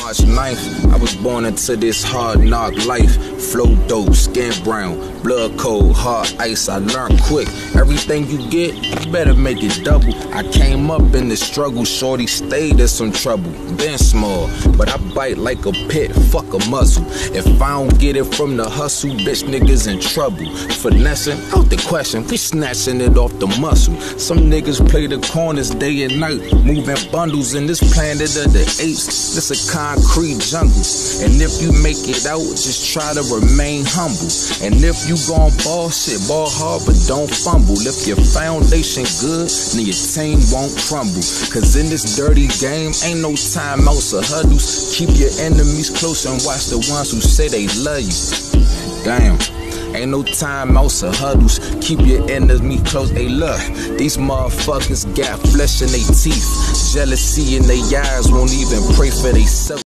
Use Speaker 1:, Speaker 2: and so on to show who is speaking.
Speaker 1: March 9th, I was born into this hard knock life. Flow dope, skin brown, blood cold, hard ice. I learned quick, everything you get, you better make it double. I came up in the struggle, shorty stayed in some trouble. Been small, but I bite like a pit, fuck a muzzle. If I don't get it from the hustle, bitch niggas in trouble. Finessing, out the question, we snatching it off the muscle. Some niggas play the corners day and night, moving bundles in this planet of the apes. This a concrete jungle, and if you make it out, just try to remain humble. And if you gon' ball shit, ball hard but don't fumble. If your foundation good, then your team won't crumble. Cause in this dirty game, ain't no timeouts or huddles. Keep your enemies close and watch the ones who say they love you. Damn. Ain't no timeouts or huddles. Keep your enemies close. Hey look, these motherfuckers got flesh in their teeth. Jealousy in their eyes, won't even pray for themselves.